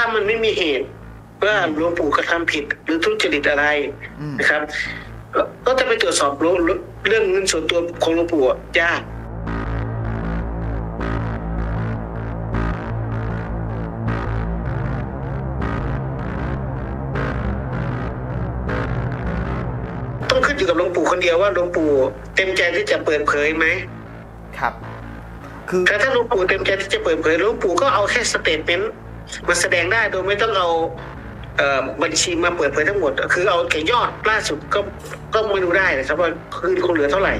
มันไม่มีเหตุว่าหลวงปู่กระทำผิดหรือทุจริตอะไรนะครับก็จะไปตรวจสอบเรื่องเงินส่วนตัวของหลวงปู่ยากต้องขึ้นอยู่กับหลวงปู่คนเดียวว่าหลวงปู่เต็มใจที่จะเปิดเผยไหมครับคือถ้าหลวงปู่เต็มใจที่จะเปิดเผยหลวงปู่ก็เอาแค่สเตทเมนต์มาแสดงได้โดยไม่ต้องเอาบัญชีมาเปิดเผยทั้งหมดคือเอาแค่ยอดล่าสุดก็มาดูได้นะครับว่าคืนคงเหลือเท่าไหร่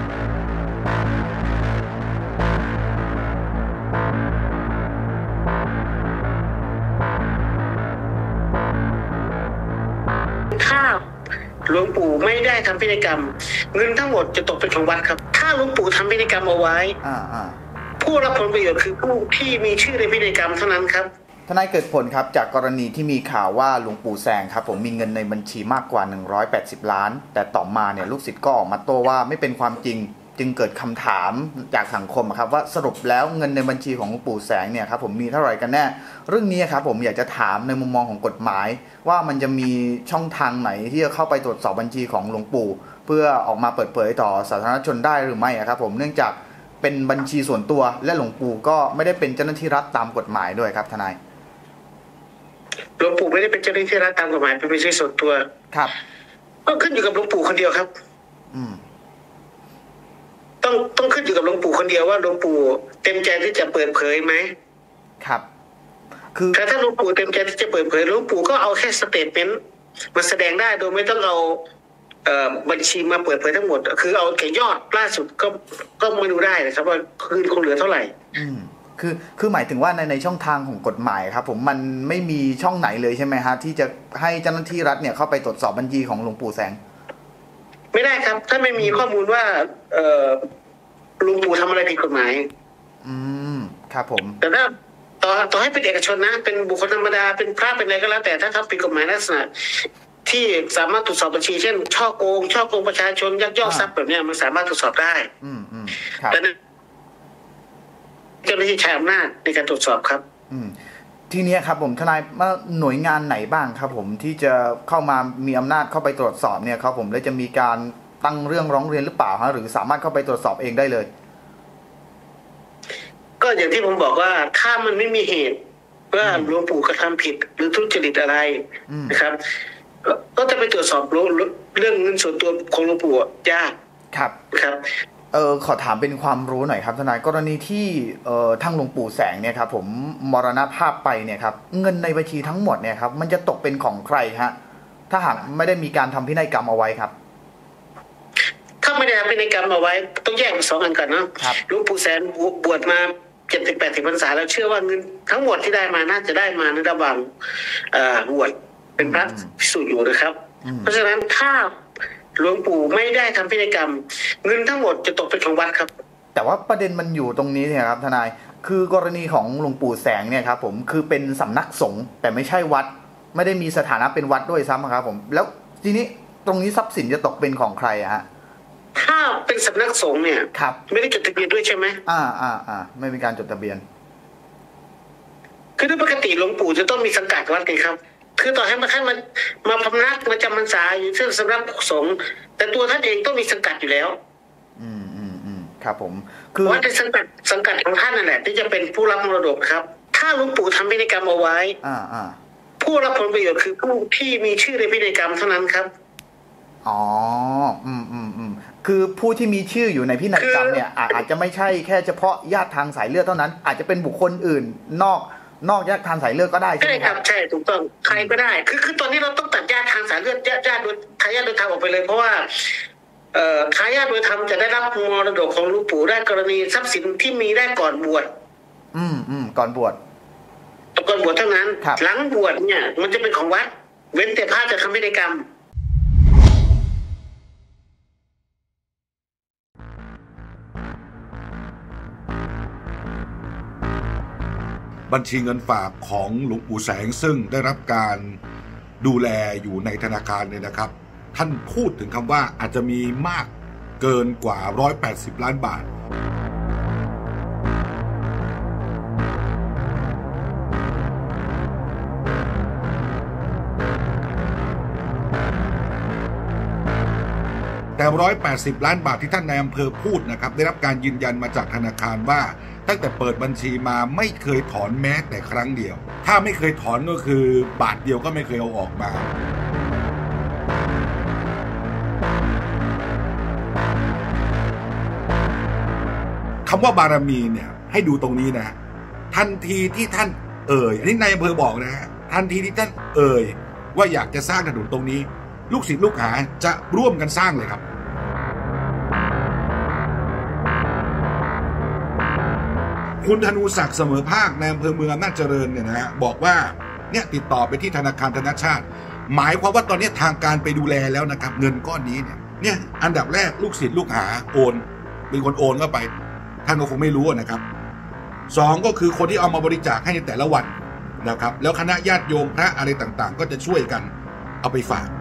ถ้าหลวงปู่ไม่ได้ทำพินัยกรรมเงินทั้งหมดจะตกเป็นของวัดครับถ้าหลวงปู่ทำพินัยกรรมเอาไว้ผู้รับผลประโยชน์คือผู้ที่มีชื่อในพินัยกรรมเท่านั้นครับทนายเกิดผลครับจากกรณีที่มีข่าวว่าหลวงปู่แสงครับผมมีเงินในบัญชีมากกว่า180ล้านแต่ต่อมาเนี่ยลูกศิษย์ก็ออกมาโต้ว่าไม่เป็นความจริงจึงเกิดคำถามจากสังคมครับว่าสรุปแล้วเงินในบัญชีของหลวงปู่แสงเนี่ยครับผมมีเท่าไหร่กันแน่เรื่องนี้ครับผมอยากจะถามในมุมมองของกฎหมายว่ามันจะมีช่องทางไหนที่จะเข้าไปตรวจสอบบัญชีของหลวงปู่เพื่อออกมาเปิดเผยต่อสาธารณชนได้หรือไม่ครับผมเนื่องจากเป็นบัญชีส่วนตัวและหลวงปู่ก็ไม่ได้เป็นเจ้าหน้าที่รัฐตามกฎหมายด้วยครับทนายหลวงปู่ไม่ได้เป็นเจ้าหน้าที่รัฐตามกฎหมายเป็นบัญชีส่วนตัวครับก็ขึ้นอยู่กับหลวงปู่คนเดียวครับต้องขึ้นอยู่กับหลวงปู่คนเดียวว่าหลวงปู่เต็มใจที่จะเปิดเผยไหมครับคือถ้าหลวงปู่เต็มใจที่จะเปิดเผยหลวงปู่ก็เอาแค่สเตทเมนต์มาแสดงได้โดยไม่ต้องเอาบัญชีมาเปิดเผยทั้งหมดคือเอาแค่ยอดล่าสุดก็มาดูได้นะครับว่าคืนคงเหลือเท่าไหร่คือหมายถึงว่าในช่องทางของกฎหมายครับผมมันไม่มีช่องไหนเลยใช่ไหมฮะที่จะให้เจ้าหน้าที่รัฐเนี่ยเข้าไปตรวจสอบบัญชีของหลวงปู่แสงไม่ได้ครับถ้าไม่มีข้อมูลว่าหลวงปู่ทำอะไรผิดกฎหมายครับผมแต่ถ้าต่อให้เป็นเอกชนนะเป็นบุคคลธรรมดาเป็นพระเป็นอะไรก็แล้วแต่ถ้าเขาผิดกฎหมายลักษณะที่สามารถตรวจสอบบัญชีเช่นช่อโกงประชาชนยักยอกทรัพย์แบบนี้มันสามารถตรวจสอบได้แต่เจ้าหน้าที่ใช้อำนาจในการตรวจสอบครับทีนี้ครับผมทนายว่าหน่วยงานไหนบ้างครับผมที่จะเข้ามามีอำนาจเข้าไปตรวจสอบเนี่ยครับผมและจะมีการตั้งเรื่องร้องเรียนหรือเปล่าฮะหรือสามารถเข้าไปตรวจสอบเองได้เลยก็อย่างที่ผมบอกว่าถ้ามันไม่มีเหตุว่าหลวงปู่กระทำผิดหรือทุจริตอะไรนะครับก็จะไปตรวจสอบเรื่องเงินส่วนตัวของหลวงปู่ยากครับขอถามเป็นความรู้หน่อยครับทนายกรณีที่ทางหลวงปู่แสงเนี่ยครับผมมรณภาพไปเนี่ยครับเงินในบัญชีทั้งหมดเนี่ยครับมันจะตกเป็นของใครฮะถ้าหากไม่ได้มีการทำพินัยกรรมเอาไว้ครับถ้าไม่ได้ทำพินัยกรรมเอาไว้ต้องแยกเป็น2 อันกันเนาะหลวงปู่แสงบวชมา70-80 พรรษาแล้วเชื่อว่าเงินทั้งหมดที่ได้มาน่าจะได้มาในระหว่างบวชเป็นพระภิกษุอยู่นะครับเพราะฉะนั้นถ้าหลวงปู่ไม่ได้ทำพินัยกรรมเงินทั้งหมดจะตกเป็นของวัดครับแต่ว่าประเด็นมันอยู่ตรงนี้เนี่ยครับทนายคือกรณีของหลวงปู่แสงเนี่ยครับผมคือเป็นสำนักสงฆ์แต่ไม่ใช่วัดไม่ได้มีสถานะเป็นวัดด้วยซ้ำครับผมแล้วทีนี้ตรงนี้ทรัพย์สินจะตกเป็นของใครฮะถ้าเป็นสำนักสงฆ์เนี่ยไม่ได้จดทะเบียนด้วยใช่ไหมไม่มีการจดทะเบียนคือโดยปกติหลวงปู่จะต้องมีสังกัดวัดไงครับคือต่อให้มาพำนักมาจำพรรษาอยู่ที่สำนักสงฆ์แต่ตัวท่านเองต้องมีสังกัดอยู่แล้วครับผมคือว่าเป็นสังกัดของท่านนั่นแหละที่จะเป็นผู้รับมรดกครับถ้าหลวงปู่ทำพินัยกรรมเอาไว้ผู้รับผลประโยชน์คือผู้ที่มีชื่อในพินัยกรรมเท่านั้นครับคือผู้ที่มีชื่ออยู่ในพินัยกรรมเนี่ยอาจจะไม่ใช่แค่เฉพาะญาติทางสายเลือดเท่านั้นอาจจะเป็นบุคคลอื่นนอกญาติทางสายเลือดก็ได้ใช่ไหมครับใช่ถูกต้องใครก็ได้คือตอนนี้เราต้องตัดญาติทางสายเลือดญาติโดยทายาทโดยธรรมออกไปเลยเพราะว่าทายาทโดยธรรมจะได้รับมรดกของหลวงปู่ได้กรณีทรัพย์สินที่มีได้ก่อนบวชก่อนบวชเท่านั้นหลังบวชเนี่ยมันจะเป็นของวัดเว้นแต่พระจะทำพินัยกรรมบัญชีเงินฝากของหลวงปู่แสงซึ่งได้รับการดูแลอยู่ในธนาคารเนี่ยนะครับท่านพูดถึงคำว่าอาจจะมีมากเกินกว่า180 ล้านบาทแต่180 ล้านบาทที่ท่านนายอำเภอพูดนะครับได้รับการยืนยันมาจากธนาคารว่าตั้งแต่เปิดบัญชีมาไม่เคยถอนแม้แต่ครั้งเดียวถ้าไม่เคยถอนก็คือบาทเดียวก็ไม่เคยเอาออกมาคำว่าบารมีเนี่ยให้ดูตรงนี้นะทันทีที่ท่านอันนี้นายอำเภอบอกนะฮะทันทีที่ท่านว่าอยากจะสร้างถนนตรงนี้ลูกศิษย์ลูกหาจะร่วมกันสร้างเลยครับคุณธนูศักดิ์เสมอภาคในอำเภอเมืองอำนาจเจริญเนี่ยนะฮะบอกว่าเนี่ยติดต่อไปที่ธนาคารธนชาติหมายความว่าตอนนี้ทางการไปดูแลแล้วนะครับเงินก้อนนี้เนี่ยอันดับแรกลูกศิษย์ลูกหาโอนเป็นคนโอนเข้าไปท่านก็คงไม่รู้นะครับสองก็คือคนที่เอามาบริจาคให้ในแต่ละวันนะครับแล้วคณะญาติโยมพระอะไรต่างๆก็จะช่วยกันเอาไปฝาก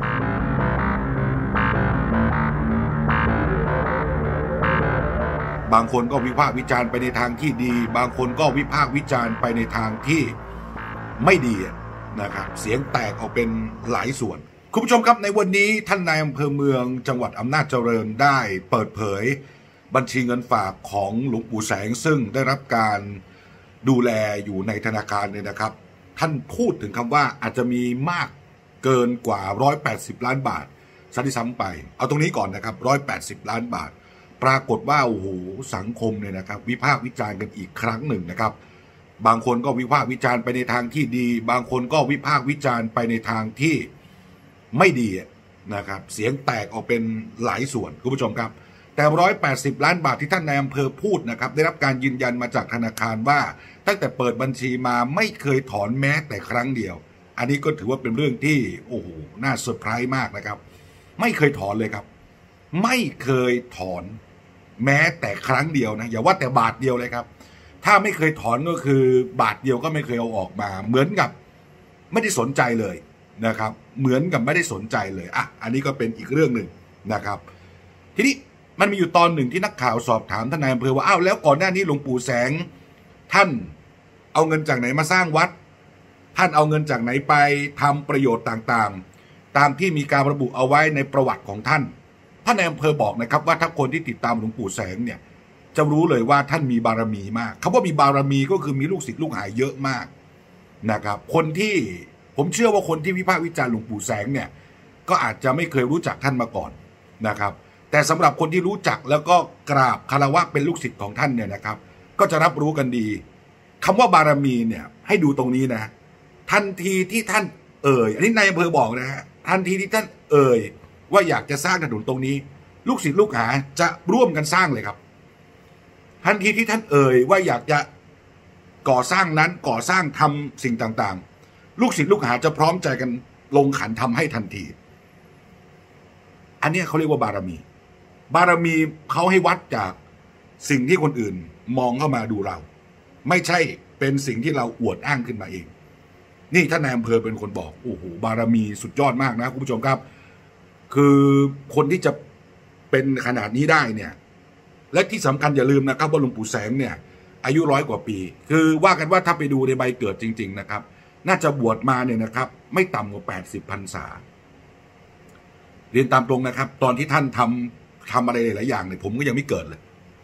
บางคนก็วิพากษ์วิจารณ์ไปในทางที่ดีบางคนก็วิพากษ์วิจารณ์ไปในทางที่ไม่ดีนะครับเสียงแตกออกเป็นหลายส่วนคุณผู้ชมครับในวันนี้ท่านนายอำเภอเมืองจังหวัดอำนาจเจริญได้เปิดเผยบัญชีเงินฝากของหลวงปู่แสงซึ่งได้รับการดูแลอยู่ในธนาคารเนี่ยนะครับท่านพูดถึงคำว่าอาจจะมีมากเกินกว่า180 ล้านบาทซะที่ซ้ำไปเอาตรงนี้ก่อนนะครับ180 ล้านบาทปรากฏว่าโอ้โหสังคมเนี่ยนะครับวิพากษ์วิจารณ์กันอีกครั้งหนึ่งนะครับบางคนก็วิพากษ์วิจารณ์ไปในทางที่ดีบางคนก็วิพากษ์วิจารณ์ไปในทางที่ไม่ดีนะครับเสียงแตกออกเป็นหลายส่วนคุณผู้ชมครับแต่180 ล้านบาทที่ท่านนายอำเภอพูดนะครับได้รับการยืนยันมาจากธนาคารว่าตั้งแต่เปิดบัญชีมาไม่เคยถอนแม้แต่ครั้งเดียวอันนี้ก็ถือว่าเป็นเรื่องที่โอ้โหน่าเซอร์ไพรส์มากนะครับไม่เคยถอนเลยครับไม่เคยถอนแม้แต่ครั้งเดียวนะอย่าว่าแต่บาทเดียวเลยครับถ้าไม่เคยถอนก็คือบาทเดียวก็ไม่เคยเอาออกมาเหมือนกับไม่ได้สนใจเลยนะครับเหมือนกับไม่ได้สนใจเลยอันนี้ก็เป็นอีกเรื่องหนึ่งนะครับทีนี้มันมีอยู่ตอนหนึ่งที่นักข่าวสอบถามท่านนายอำเภอว่าแล้วก่อนหน้านี้หลวงปู่แสงท่านเอาเงินจากไหนมาสร้างวัดท่านเอาเงินจากไหนไปทำประโยชน์ต่างๆตามที่มีการระบุเอาไว้ในประวัติของท่านนายอำเภอบอกนะครับว่าถ้าคนที่ติดตามหลวงปู่แสงเนี่ยจะรู้เลยว่าท่านมีบารมีมากคำว่ามีบารมีก็คือมีลูกศิษย์ลูกหาเยอะมากนะครับคนที่ผมเชื่อว่าคนที่วิพากษ์วิจารณ์หลวงปู่แสงเนี่ยก็อาจจะไม่เคยรู้จักท่านมาก่อนนะครับแต่สำหรับคนที่รู้จักแล้วก็กราบคารวะเป็นลูกศิษย์ของท่านเนี่ยนะครับก็จะรับรู้กันดีคำว่าบารมีเนี่ยให้ดูตรงนี้นะทันทีที่ท่านอันนี้นายอำเภอบอกนะฮะทันทีที่ท่านว่าอยากจะสร้างถนนตรงนี้ลูกศิษย์ลูกหาจะร่วมกันสร้างเลยครับทันทีที่ท่านว่าอยากจะก่อสร้างนั้นก่อสร้างทำสิ่งต่างๆลูกศิษย์ลูกหาจะพร้อมใจกันลงขันทำให้ทันทีอันนี้เขาเรียกว่าบารมีเขาให้วัดจากสิ่งที่คนอื่นมองเข้ามาดูเราไม่ใช่เป็นสิ่งที่เราอวดอ้างขึ้นมาเองนี่ท่านนายอำเภอเป็นคนบอกโอ้โหบารมีสุดยอดมากนะคุณผู้ชมครับคือคนที่จะเป็นขนาดนี้ได้เนี่ยและที่สำคัญอย่าลืมนะครับว่าหลวงปู่แสงเนี่ยอายุ100 กว่าปีคือว่ากันว่าถ้าไปดูในใบเกิดจริงๆนะครับน่าจะบวชมาเนี่ยนะครับไม่ต่ำกว่า80 พรรษาเรียนตามตรงนะครับตอนที่ท่านทำอะไรหลายอย่างเนี่ยผมก็ยังไม่เกิดเลย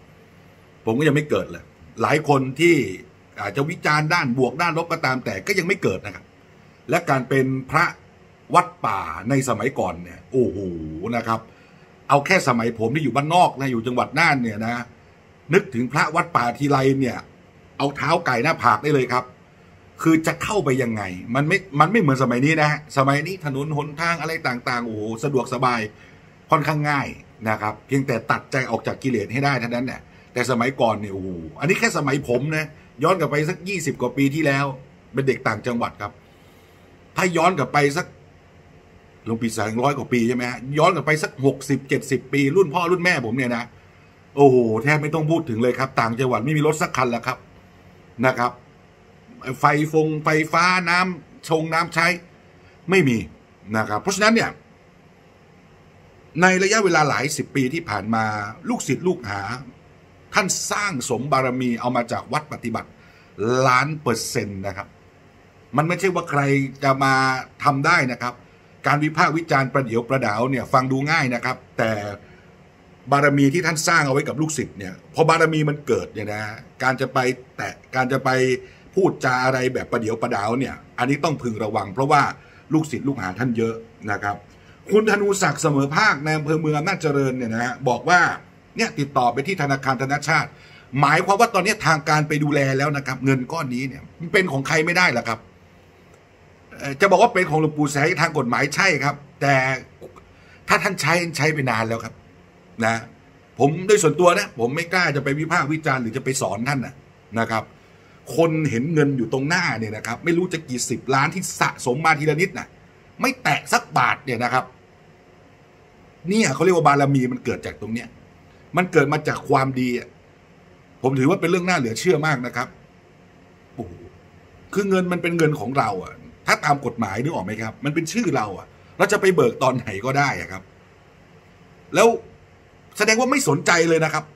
หลายคนที่อาจจะวิจารณ์ด้านบวกด้านลบก็ตามแต่ก็ยังไม่เกิดนะครับและการเป็นพระวัดป่าในสมัยก่อนเนี่ยโอ้โหนะครับเอาแค่สมัยผมที่อยู่บ้านนอกนะอยู่จังหวัดน่านเนี่ยนะนึกถึงพระวัดป่าทีไรเนี่ยเอาเท้าไก่หน้าผากได้เลยครับคือจะเข้าไปยังไงมันไม่เหมือนสมัยนี้นะสมัยนี้ถนนหนทางอะไรต่างๆโอ้โหสะดวกสบายค่อนข้างง่ายนะครับเพียงแต่ตัดใจออกจากกิเลสให้ได้เท่านั้นแหละแต่สมัยก่อนเนี่ยโอ้โหอันนี้แค่สมัยผมนะย้อนกลับไปสัก20 กว่าปีที่แล้วเป็นเด็กต่างจังหวัดครับถ้าย้อนกลับไปสักหลวงปู่แสง100 กว่าปีใช่ไหมฮะย้อนกลับไปสัก60-70 ปีรุ่นพ่อรุ่นแม่ผมเนี่ยนะโอ้โหแทบไม่ต้องพูดถึงเลยครับต่างจังหวัดไม่มีรถสักคันแล้วครับนะครับไฟฟ้าน้ำใช้ไม่มีนะครับเพราะฉะนั้นเนี่ยในระยะเวลาหลาย10 ปีที่ผ่านมาลูกศิษย์ลูกหาท่านสร้างสมบารมีเอามาจากวัดปฏิบัติ1,000,000%นะครับมันไม่ใช่ว่าใครจะมาทำได้นะครับการวิพากษ์วิจารณ์ประเดี๋ยวประดาวเนี่ยฟังดูง่ายนะครับแต่บารมีที่ท่านสร้างเอาไว้กับลูกศิษย์เนี่ยพอบารมีมันเกิดเนี่ยนะการจะไปพูดจาอะไรแบบประเดี๋ยวประดาวเนี่ยอันนี้ต้องพึงระวังเพราะว่าลูกศิษย์ลูกหาท่านเยอะนะครับคุณธนูศักดิ์เสมอภาคในอำเภอเมืองอำนาจเจริญเนี่ยนะฮะบอกว่าเนี่ยติดต่อไปที่ธนาคารธนชาติหมายความว่าตอนนี้ทางการไปดูแลแล้วนะครับเงินก้อนนี้เนี่ยมันเป็นของใครไม่ได้หรอกครับจะบอกว่าเป็นของหลวงปู่แสงทางกฎหมายใช่ครับแต่ถ้าท่านใช้ไปนานแล้วครับนะผมโดยส่วนตัวนะผมไม่กล้าจะไปวิพากษ์วิจารณ์หรือจะไปสอนท่านนะครับคนเห็นเงินอยู่ตรงหน้าเนี่ยนะครับไม่รู้จะกี่สิบล้านที่สะสมมาทีละนิดนะไม่แตะสักบาทเนี่ยนะครับเนี่ยเขาเรียกว่าบารมีมันเกิดจากตรงเนี้ยมันเกิดมาจากความดีผมถือว่าเป็นเรื่องน่าเหลือเชื่อมากนะครับโอ้โหคือเงินมันเป็นเงินของเราถ้าตามกฎหมายนึกออกไหมครับมันเป็นชื่อเราเราจะไปเบิกตอนไหนก็ได้ครับแล้วแสดงว่าไม่สนใจเลยนะครับ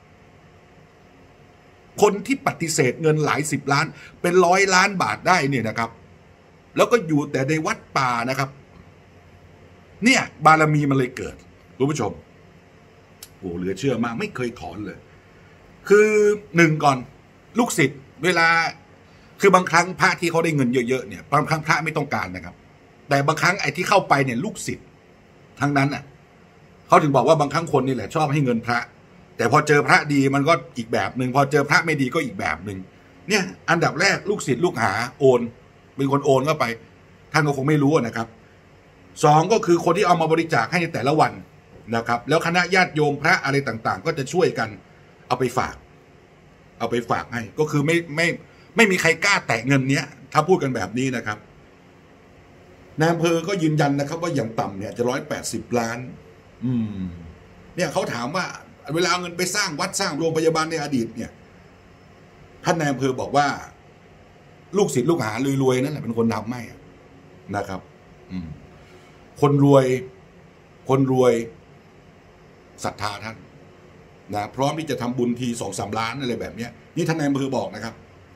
คนที่ปฏิเสธเงินหลาย10 ล้านเป็น100 ล้านบาทได้เนี่ยนะครับแล้วก็อยู่แต่ในวัดป่านะครับเนี่ยบารมีมันเลยเกิดคุณผู้ชมโอ้เหลือเชื่อมากไม่เคยถอนเลยคือหนึ่งก่อนลูกศิษย์เวลาคือบางครั้งพระที่เขาได้เงินเยอะๆเนี่ยบางครั้งพระไม่ต้องการนะครับแต่บางครั้งไอ้ที่เข้าไปเนี่ยลูกศิษย์ทั้งนั้นเขาถึงบอกว่าบางครั้งคนนี่แหละชอบให้เงินพระแต่พอเจอพระดีมันก็อีกแบบหนึ่งพอเจอพระไม่ดีก็อีกแบบหนึ่งเนี่ยอันดับแรกลูกศิษย์ลูกหาโอนเป็นคนโอนเข้าไปท่านก็คงไม่รู้นะครับสองก็คือคนที่เอามาบริจาคให้ในแต่ละวันนะครับแล้วคณะญาติโยมพระอะไรต่างๆก็จะช่วยกันเอาไปฝากให้ก็คือไม่มีใครกล้าแตะเงินเนี้ยถ้าพูดกันแบบนี้นะครับนายอำเภอก็ยืนยันนะครับว่าอย่างต่ำเนี่ยจะ180 ล้านเนี่ยเขาถามว่าเวลาเอาเงินไปสร้างวัดสร้างโรงพยาบาลในอดีตเนี่ยท่านนายอำเภอบอกว่าลูกศิษย์ลูกหารวยๆนั่นแหละเป็นคนทำให้นะครับคนรวยศรัทธาท่านนะพร้อมที่จะทำบุญที2-3 ล้านอะไรแบบนี้นี่ท่านนายอำเภอบอกนะครับ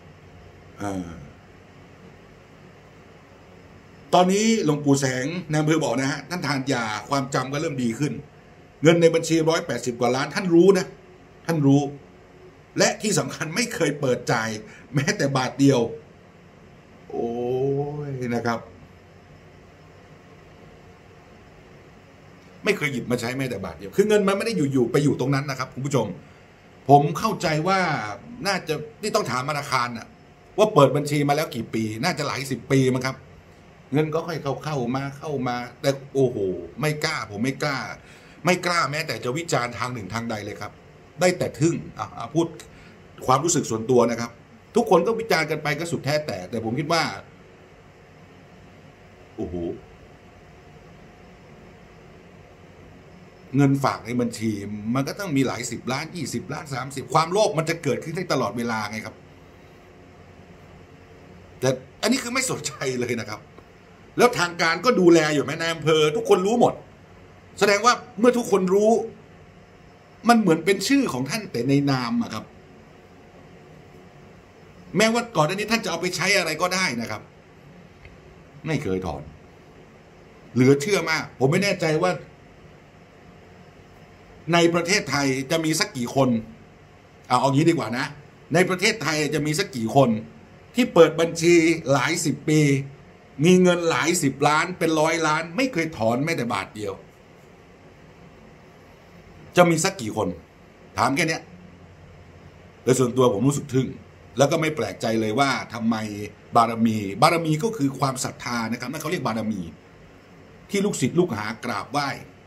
ตอนนี้หลวงปู่แสงนายอำเภอบอกนะฮะท่านทานยาความจำก็เริ่มดีขึ้นเงินในบัญชี180 กว่าล้านท่านรู้นะท่านรู้และที่สำคัญไม่เคยเปิดจ่ายแม้แต่บาทเดียวโอ้ยนะครับไม่เคยหยิบมาใช้แม้แต่บาทเดียวคือเงินมันไม่ได้อยู่ไปอยู่ตรงนั้นนะครับคุณผู้ชมผมเข้าใจว่าน่าจะนี่ต้องถามธนาคารว่าเปิดบัญชีมาแล้วกี่ปีน่าจะหลาย10 ปีมั้งครับเงินก็ค่อยเข้ามาแต่โอ้โหไม่กล้าผมไม่กล้าแม้แต่จะวิจารณ์ทางหนึ่งทางใดเลยครับได้แต่ทึ่งพูดความรู้สึกส่วนตัวนะครับทุกคนก็วิจารณ์กันไปก็สุดแท้แต่ผมคิดว่าโอ้โหเงินฝากในบัญชีมันก็ต้องมีหลาย10 ล้าน20 ล้าน30ความโลภมันจะเกิดขึ้นได้ตลอดเวลาไงครับแต่อันนี้คือไม่สนใจเลยนะครับแล้วทางการก็ดูแลอยู่แม่นายอำเภอทุกคนรู้หมดแสดงว่าเมื่อทุกคนรู้มันเหมือนเป็นชื่อของท่านแต่ในนามครับแม้ว่าก่อนหน้านี้ท่านจะเอาไปใช้อะไรก็ได้นะครับไม่เคยถอนเหลือเชื่อมากผมไม่แน่ใจว่าในประเทศไทยจะมีสักกี่คนเอางี้ดีกว่านะในประเทศไทยจะมีสักกี่คนที่เปิดบัญชีหลาย10 ปีมีเงินหลาย10 ล้านเป็น100 ล้านไม่เคยถอนแม้แต่บาทเดียวจะมีสักกี่คนถามแค่นี้โดยส่วนตัวผมรู้สึกทึ่งแล้วก็ไม่แปลกใจเลยว่าทำไมบารมีก็คือความศรัทธานะครับนั่นเขาเรียกบารมีที่ลูกศิษย์ลูกหากราบไหว้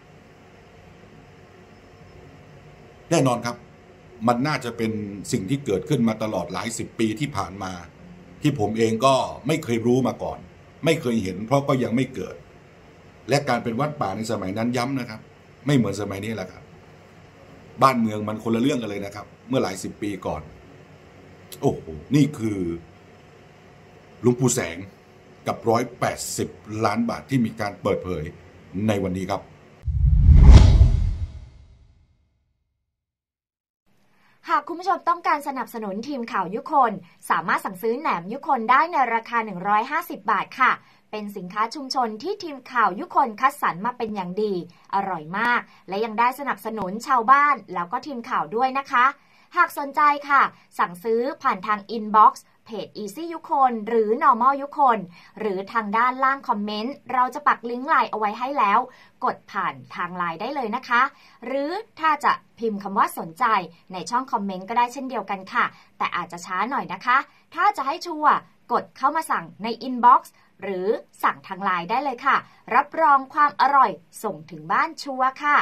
แน่นอนครับมันน่าจะเป็นสิ่งที่เกิดขึ้นมาตลอดหลาย10 ปีที่ผ่านมาที่ผมเองก็ไม่เคยรู้มาก่อนไม่เคยเห็นเพราะก็ยังไม่เกิดและการเป็นวัดป่าในสมัยนั้นย้ำนะครับไม่เหมือนสมัยนี้แหละครับบ้านเมืองมันคนละเรื่องกันเลยนะครับเมื่อหลาย10 ปีก่อนโอ้โหนี่คือหลวงปู่แสงกับ180 ล้านบาทที่มีการเปิดเผยในวันนี้ครับหากคุณผู้ชมต้องการสนับสนุนทีมข่าวยุคนสามารถสั่งซื้อแหนมยุคนได้ในราคา150 บาทค่ะเป็นสินค้าชุมชนที่ทีมข่าวยุคนคัดสรรมาเป็นอย่างดีอร่อยมากและยังได้สนับสนุนชาวบ้านแล้วก็ทีมข่าวด้วยนะคะหากสนใจค่ะสั่งซื้อผ่านทางอินบ็อกซ์เพจ Easy ยุคนหรือ Normal ยุคนหรือทางด้านล่างคอมเมนต์เราจะปักลิงก์ไลน์เอาไว้ให้แล้วกดผ่านทางไลน์ได้เลยนะคะหรือถ้าจะพิมพ์คำว่าสนใจในช่องคอมเมนต์ก็ได้เช่นเดียวกันค่ะแต่อาจจะช้าหน่อยนะคะถ้าจะให้ชัวร์กดเข้ามาสั่งในอินบ็อกซ์หรือสั่งทางไลน์ได้เลยค่ะรับรองความอร่อยส่งถึงบ้านชัวร์ค่ะ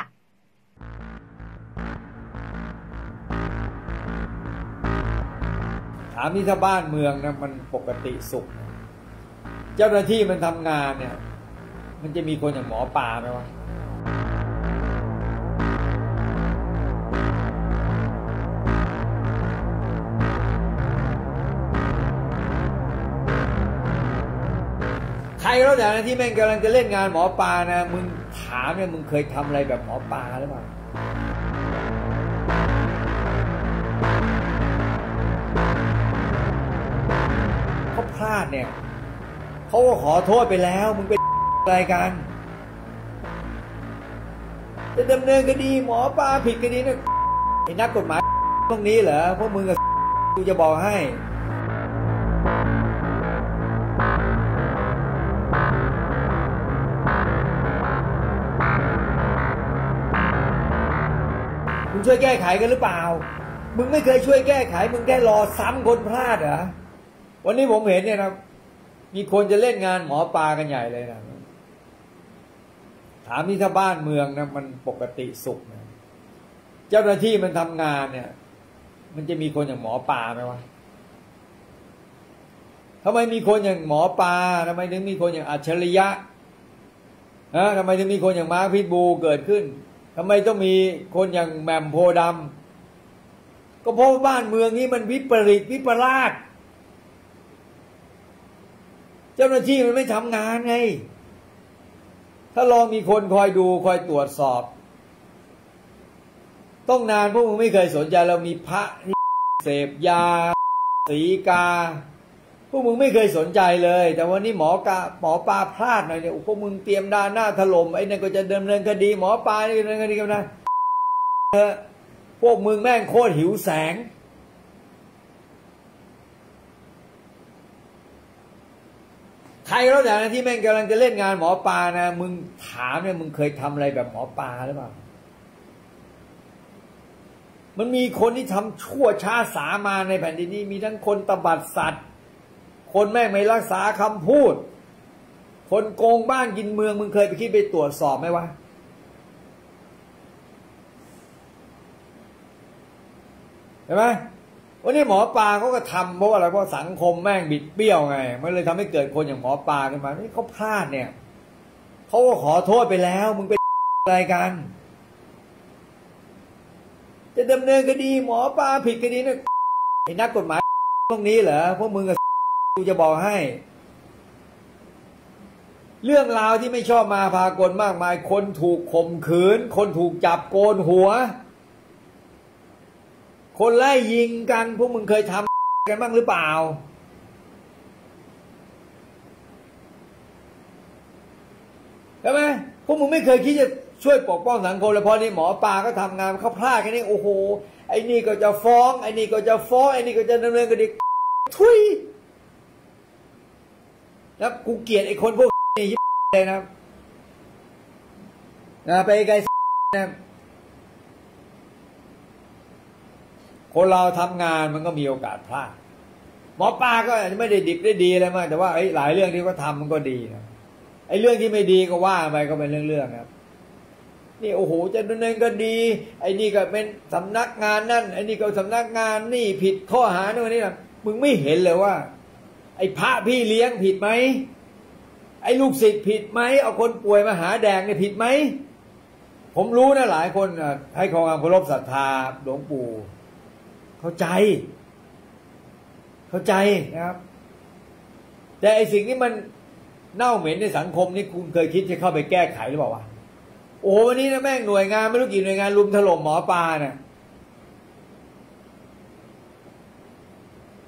ถามนี่ถ้าบ้านเมืองนะมันปกติสุขเจ้าหน้าที่มันทำงานเนี่ยมันจะมีคนอย่างหมอปลาไหมวะใครก็แล้วแต่ที่แม่งกำลังจะเล่นงานหมอปลานะมึงถามเนี่ยมึงเคยทำอะไรแบบหมอปลาหรือเปล่าเขาพลาดเนี่ยเขาก็ขอโทษไปแล้วมึงเป็นอะไรกันจะดำเนินคดีหมอปลาผิดคดีเนี่ยไอ้นักกฎหมายตรงนี้เหรอพวกมึงกับกูจะบอกให้มึงช่วยแก้ไขกันหรือเปล่ามึงไม่เคยช่วยแก้ไขมึงแค่รอซ้ำคนพลาดเหรอวันนี้ผมเห็นเนี่ยนะมีคนจะเล่นงานหมอปลากันใหญ่เลยนะถามนี่ถ้าบ้านเมืองนะมันปกติสุขนะเจ้าหน้าที่มันทำงานเนี่ยมันจะมีคนอย่างหมอปลาไหมวะทำไมมีคนอย่างหมอปลาทำไมถึงมีคนอย่างอัจฉริยะทำไมถึงมีคนอย่างมาร์คพิทบูลเกิดขึ้นทำไมต้องมีคนอย่างแหม่มโพธิ์ดำก็เพราะบ้านเมืองนี้มันวิปริตวิปลาสเจ้าหน้าที่มันไม่ทำงานไงถ้าลองมีคนคอยดูคอยตรวจสอบต้องนานพวกมึงไม่เคยสนใจเรามีพระที่เสพยาสีกาพวกมึงไม่เคยสนใจเลยแต่วันนี้หมอปลาพลาดหน่อยเนี่ยพวกมึงเตรียมด้านหน้าถล่มไอ้นั่นก็จะดำเนินคดีหมอปลานี่ดำเนินคดีกันนะพวกมึงแม่งโคตรหิวแสงใครแล้วแต่ที่แม่งกำลังจะเล่นงานหมอปลานะมึงถามเนี่ยมึงเคยทำอะไรแบบหมอปลาหรือเปล่ามันมีคนที่ทำชั่วช้าสามาในแผ่นดินนี้มีทั้งคนตบัดสัตว์คนแม่งไม่รักษาคำพูดคนโกงบ้านกินเมืองมึงเคยไปคิดไปตรวจสอบไหมวะเห็นไหมวันนี้หมอปลาเขาก็ทำเพราะอะไรเพราะสังคมแม่งบิดเบี้ยวไงมันเลยทำให้เกิดคนอย่างหมอปลาขึ้นมานี่เขาพลาดเนี่ยเขาก็ขอโทษไปแล้วมึงเป็นอะไรกันจะดำเนินคดีหมอปลาผิดคดีเนี่ยไอ้นักกฎหมายตรงนี้เหรอพวกมึงกับกูจะบอกให้เรื่องราวที่ไม่ชอบมาพากลมากมายคนถูกข่มขืนคนถูกจับโกนหัวคนไล่ยิงกันพวกมึงเคยทำกันบ้างหรือเปล่าใช่ไหมพวกมึงไม่เคยคิดจะช่วยปกป้องสังคมเลยพอนี่หมอปลาก็ทำงานเขาพลาดแค่นี้โอ้โหไอ้นี่ก็จะฟ้องไอ้นี่ก็จะฟ้องไอ้นี่ก็จะดำเนินคดีทุยแล้วกูเกลียดไอ้คนพวกนี้ยิบเลยนะไปไกลนะคนเราทำงานมันก็มีโอกาสพลาดหมอปลาก็อาจจะไม่ได้ดิบได้ดีอะไรมากแต่ว่าหลายเรื่องที่เขาทำมันก็ดีนะไอ้เรื่องที่ไม่ดีก็ว่าไปก็เป็นเรื่องๆครับนี่โอ้โหจะดำเนินคดีไอ้นี่ก็เป็นสำนักงานนั่นไอ้นี่ก็สำนักงานนี่ผิดข้อหาโน่นนี่นะมึงไม่เห็นเลยว่าไอ้พระพี่เลี้ยงผิดไหมไอ้ลูกศิษย์ผิดไหมเอาคนป่วยมาหาแดงเนี่ยผิดไหมผมรู้นะหลายคนให้ความเคารพศรัทธาหลวงปู่เข้าใจนะครับแต่ไอ้สิ่งที่มันเน่าเหม็นในสังคมนี่คุณเคยคิดจะเข้าไปแก้ไขหรือเปล่าวะโอ้วันนี้นะแม่งหน่วยงานไม่รู้กี่หน่วยงานรุมถล่มหมอปลาเนี่ย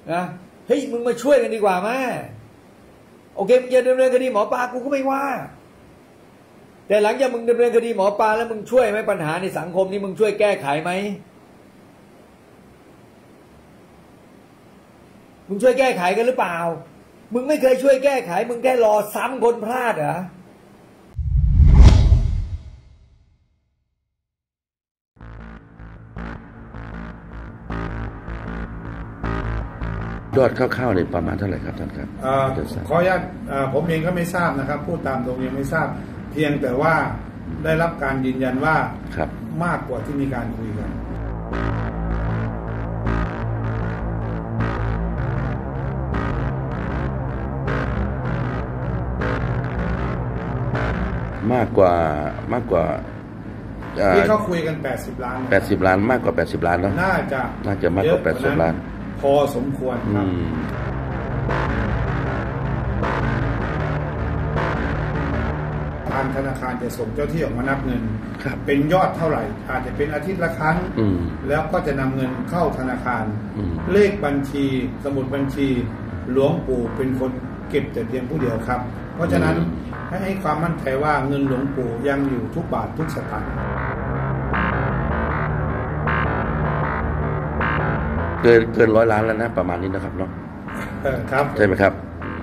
นะเฮ้ยมึงมาช่วยกันดีกว่าไหมโอเคมึงจะดำเนินคดีหมอปลากูก็ไม่ว่าแต่หลังจากมึงดำเนินคดีหมอปลาแล้วมึงช่วยไหมปัญหาในสังคมนี้มึงช่วยแก้ไขไหมมึงช่วยแก้ไขกันหรือเปล่ามึงไม่เคยช่วยแก้ไขมึงแค่รอซ้ำคนพลาดเหรอยอดคร่าวๆในประมาณเท่าไหร่ครับท่านครับขออนุญาตผมเองก็ไม่ทราบนะครับพูดตามตรงยังไม่ทราบเพียงแต่ว่าได้รับการยืนยันว่ามากกว่าที่มีการคุยกันมากกว่าที่เขาคุยกัน80 ล้าน 80 ล้านมากกว่า80 ล้านแล้วน่าจะมากกว่า80 ล้านพอสมควรครับทางธนาคารจะส่งเจ้าที่ออกมานับเงินเป็นยอดเท่าไหร่อาจจะเป็นอาทิตย์ละครั้งแล้วก็จะนำเงินเข้าธนาคารเลขบัญชีสมุดบัญชีหลวงปู่เป็นคนเก็บแต่เพียงผู้เดียวครับเพราะฉะนั้นให้ความมั่นใจว่าเงินหลวงปู่ยังอยู่ทุกบาททุกสตางค์เกิน100 ล้านแล้วนะประมาณนี้นะครับเนาะครับใช่ไหมครับ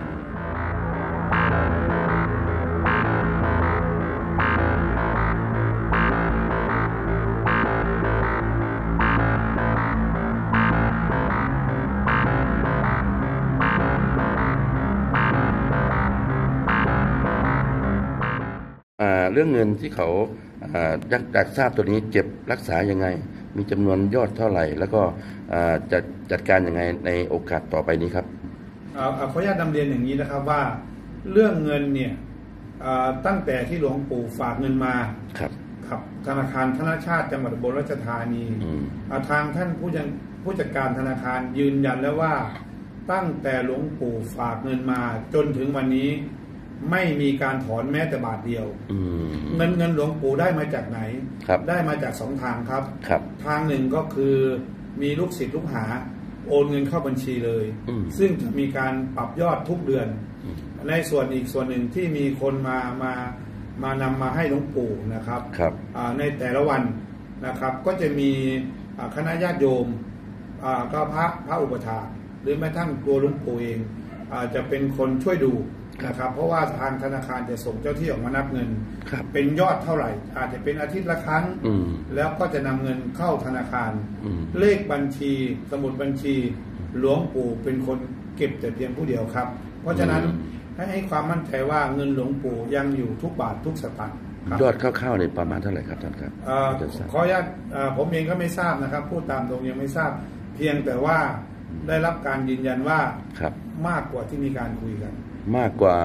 เรื่องเงินที่เขาอยากทราบตัวนี้เก็บรักษายังไงมีจำนวนยอดเท่าไหร่แล้วก็จะจัดการยังไงในโอกาสต่อไปนี้ครับขออนุญาตนำเรียนอย่างนี้นะครับว่าเรื่องเงินเนี่ยตั้งแต่ที่หลวงปู่ฝากเงินมาครับธนาคารธนชาติจังหวัดอุบลราชธานีทางท่านผู้จัดการธนาคารยืนยันแล้วว่าตั้งแต่หลวงปู่ฝากเงินมาจนถึงวันนี้ไม่มีการถอนแม้แต่บาทเดียวเงินหลวงปู่ได้มาจากไหนได้มาจาก2 ทางครับทางหนึ่งก็คือมีลูกศิษย์ลูกหาโอนเงินเข้าบัญชีเลยซึ่งจะมีการปรับยอดทุกเดือนในส่วนอีกส่วนหนึ่งที่มีคนมานำมาให้หลวงปู่นะครับในแต่ละวันนะครับก็จะมีคณะญาติโยมก็พระอุปถากหรือแม้ทั้งตัวหลวงปู่เองจะเป็นคนช่วยดูนะครับเพราะว่าทางธนาคารจะส่งเจ้าที่ออกมานับเงินเป็นยอดเท่าไหร่อาจจะเป็นอาทิตย์ละครั้งแล้วก็จะนำเงินเข้าธนาคารเลขบัญชีสมุดบัญชีหลวงปู่เป็นคนเก็บแต่เพียงผู้เดียวครับเพราะฉะนั้นให้ความมั่นใจว่าเงินหลวงปู่ยังอยู่ทุกบาททุกสตางค์ยอดคร่าวๆในประมาณเท่าไหร่ครับท่านครับขออนุญาตผมเองก็ไม่ทราบนะครับพูดตามตรงยังไม่ทราบเพียงแต่ว่าได้รับการยืนยันว่ามากกว่าที่มีการคุยกันมากกว่า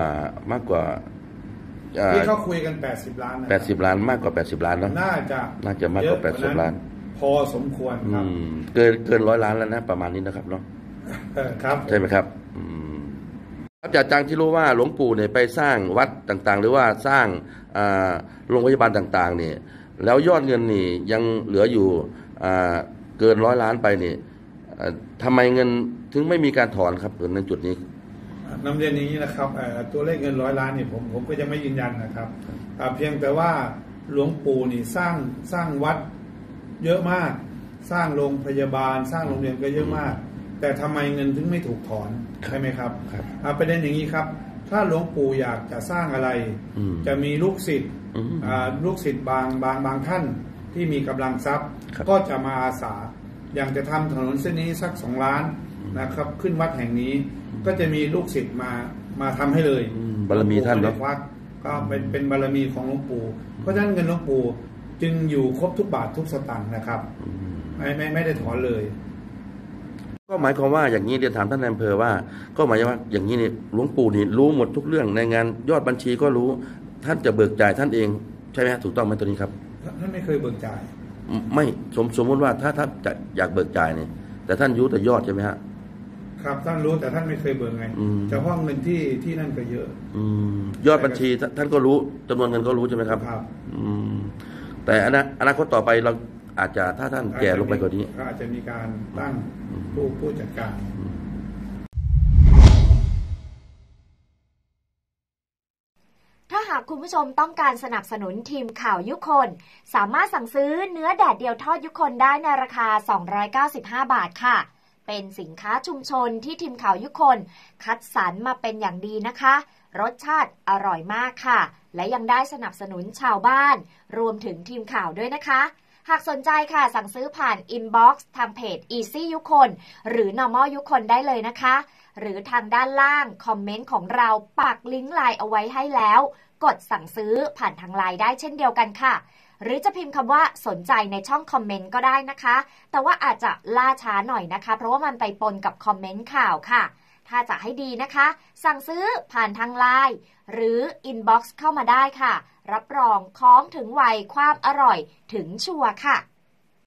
ที่เขาคุยกัน80 ล้าน 80 ล้านมากกว่า80 ล้านแล้วน่าจะมากกว่า80 ล้านพอสมควรครับเกิน100 ล้านแล้วนะประมาณนี้นะครับเนาะครับใช่ไหมครับครับจากที่รู้ว่าหลวงปู่เนี่ยไปสร้างวัดต่างๆหรือว่าสร้างโรงพยาบาลต่างๆเนี่ยแล้วยอดเงินนี่ยังเหลืออยู่เกิน100 ล้านไปนี่ทำไมเงินถึงไม่มีการถอนครับในจุดนี้นำเรียนอย่างนี้นะครับตัวเลขเงิน100 ล้านเนี่ยผมก็จะไม่ยืนยันนะครับเพียงแต่ว่าหลวงปู่นี่สร้างวัดเยอะมากสร้างโรงพยาบาลสร้างโรงเรียนก็เยอะมากแต่ทำไมเงินถึงไม่ถูกถอนใช่ไหมครับประเด็นอย่างนี้ครับถ้าหลวงปู่อยากจะสร้างอะไรจะมีลูกศิษย์บางท่านที่มีกำลังทรัพย์ก็จะมาอาสาอย่างจะทำถนนเส้นนี้สัก2 ล้านนะครับขึ้นวัดแห่งนี้ก็จะมีลูกศิษย์มาทำให้เลยบารมีท่านเนาะก็เป็นบารมีของหลวงปู่เพราะฉะนั้นเงินหลวงปู่จึงอยู่ครบทุกบาททุกสตางค์นะครับไม่ได้ถอนเลยก็หมายความว่าอย่างนี้เดี๋ยวถามท่านนายอำเภอว่าก็หมายว่าอย่างนี้นี่หลวงปู่นี่รู้หมดทุกเรื่องในงานยอดบัญชีก็รู้ท่านจะเบิกจ่ายท่านเองใช่ไหมฮะถูกต้องไหมตัวนี้ครับท่านไม่เคยเบิกจ่ายไม่สมมติว่าถ้าท่านจะอยากเบิกจ่ายเนี่ยแต่ท่านรู้แต่ยอดใช่ไหมฮะครับท่านรู้แต่ท่านไม่เคยเบิกไงเฉพาะเงินที่นั่นก็เยอะยอดบัญชีท่านก็รู้จำนวนเงินก็รู้ใช่ไหมครับแต่อนาคตต่อไปเราอาจจะถ้าท่านแก่ลงไปกว่านี้ก็อาจจะมีการตั้งผู้จัดการากคุณผู้ชมต้องการสนับสนุนทีมข่าวยุคน สามารถสั่งซื้อเนื้อแดดเดียวทอดยุคนได้ในราคา295 บาทค่ะเป็นสินค้าชุมชนที่ทีมข่าวยุคนคัดสรรมาเป็นอย่างดีนะคะรสชาติอร่อยมากค่ะและยังได้สนับสนุนชาวบ้านรวมถึงทีมข่าวด้วยนะคะหากสนใจค่ะสั่งซื้อผ่านอินบ็อกซ์ทางเพจ Easy ยุคนหรือ Normal ยุคนได้เลยนะคะหรือทางด้านล่างคอมเมนต์ของเราปักลิงก์ไลน์เอาไว้ให้แล้วกดสั่งซื้อผ่านทางไลน์ได้เช่นเดียวกันค่ะหรือจะพิมพ์คำว่าสนใจในช่องคอมเมนต์ก็ได้นะคะแต่ว่าอาจจะล่าช้าหน่อยนะคะเพราะว่ามันไปปนกับคอมเมนต์ข่าวค่ะถ้าจะให้ดีนะคะสั่งซื้อผ่านทางไลน์หรืออินบ็อกซ์เข้ามาได้ค่ะรับรองของถึงวัยความอร่อยถึงชัวร์ค่ะ